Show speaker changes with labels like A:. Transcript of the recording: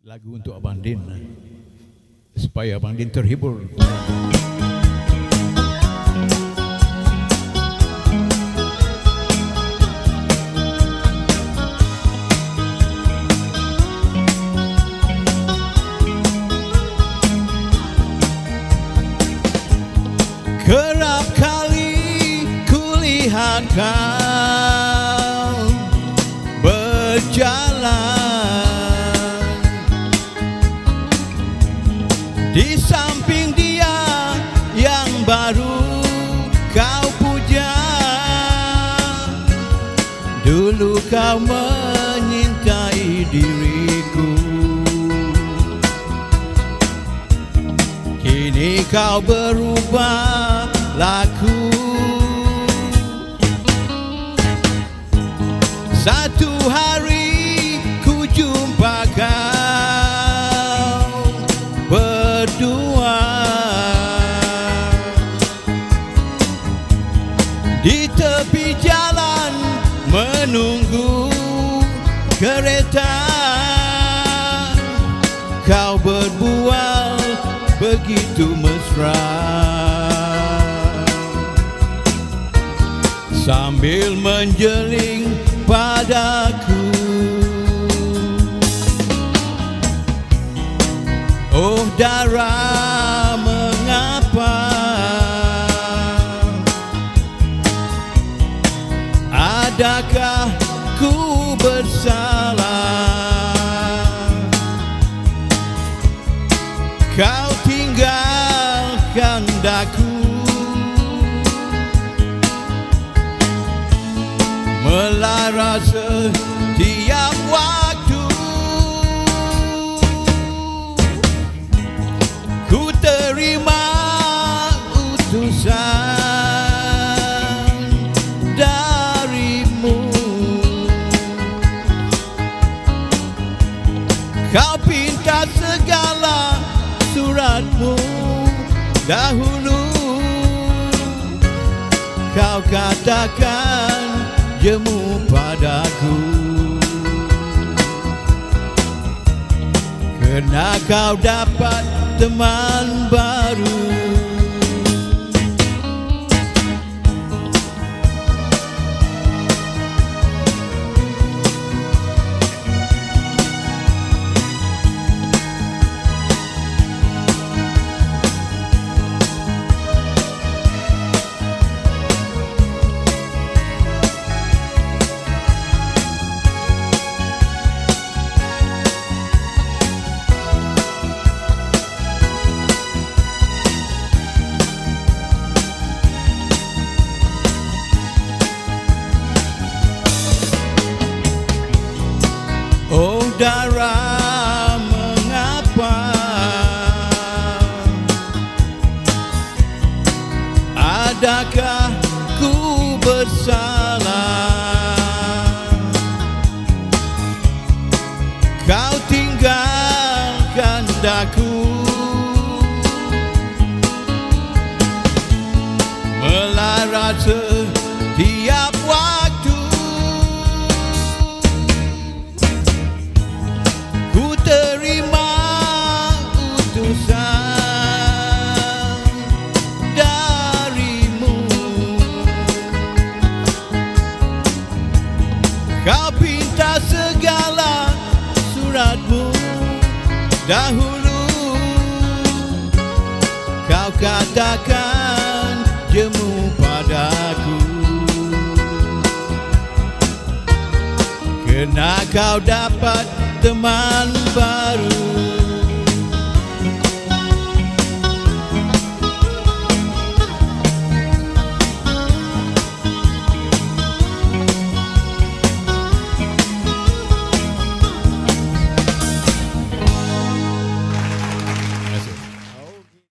A: Lagu untuk Abang Din, supaya Abang Din terhibur. Kerap kali kulihat kau berjalan di samping dia yang baru kau puja. Dulu kau menyintai diriku, kini kau berubah laku. Satu hari ku jumpa kau berdua di tepi jalan menunggu kereta. Kau berbual begitu mesra sambil menjeling padaku. Oh Dara, mengapa adakah ku bersalah? Kau tinggalkan daku, melara setiap waktu. Ku terima utusan darimu, kau pinta segala suratmu dahulu. Kau katakan jemu padaku, karena kau dapat teman baru. Oh Dara, mengapa adakah ku bersalah? Kau tinggalkan daku, melara setiap waktu. Terima utusan darimu, kau pinta segala suratmu dahulu. Kau katakan jemu padaku, karena kau dapat teman baru.